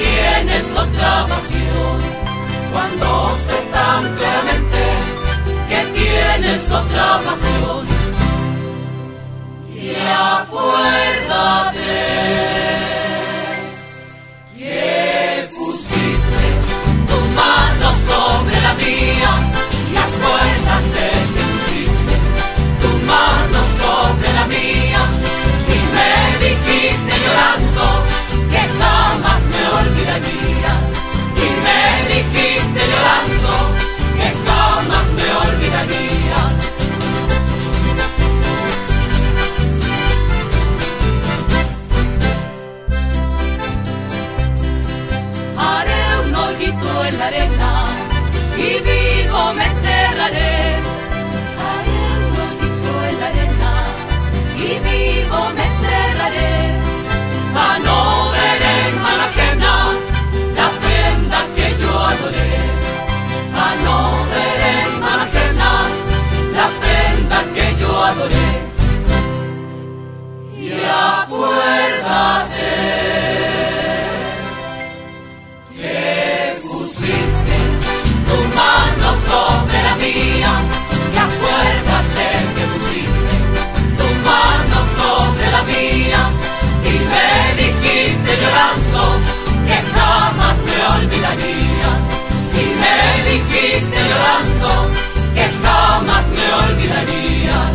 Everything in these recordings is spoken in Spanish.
tienes otra pasión, cuando sé tan claramente que tienes otra pasión. Y acuérdate que pusiste tu mano sobre la mía, y acuérdate que pusiste tu mano sobre la mía, y me dijiste llorando que jamás me olvidarías, y me dijiste llorando que jamás me olvidarías. Haré un hoyito en la arena y vivo me enterraré. Haré un hoyito en la arena y vivo me enterraré, pa' no ver en mano ajena la prenda que yo adoré, pa' no ver en mano ajena la prenda que yo adoré. Y acuérdate que pusiste tu mano sobre la mía, y acuérdate que pusiste tu mano sobre la mía, y me dijiste llorando que jamás me olvidarías, y me dijiste llorando que jamás me olvidarías.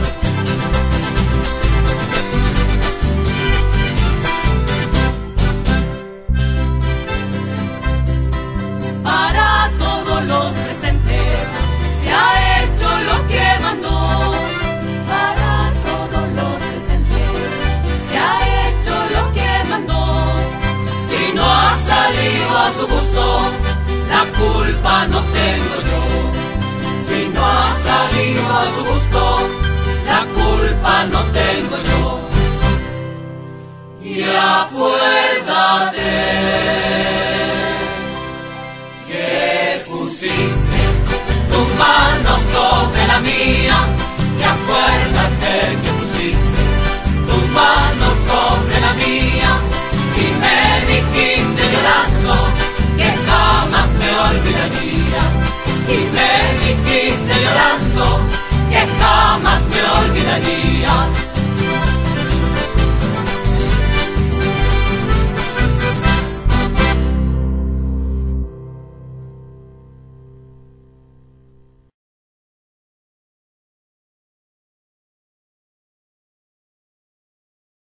Para todos los presentes se ha hecho lo que mandó. Para todos los presentes se ha hecho lo que mandó. Si no ha salido a su gusto, la culpa no tengo yo. Si no ha salido a su gusto, la culpa no tengo yo. Y acuérdate que pusiste tu mano sobre la mía, y acuérdate que pusiste tu mano sobre la mía, y me dijiste llorando que jamás me olvidarías, y me dijiste llorando que jamás me olvidarías.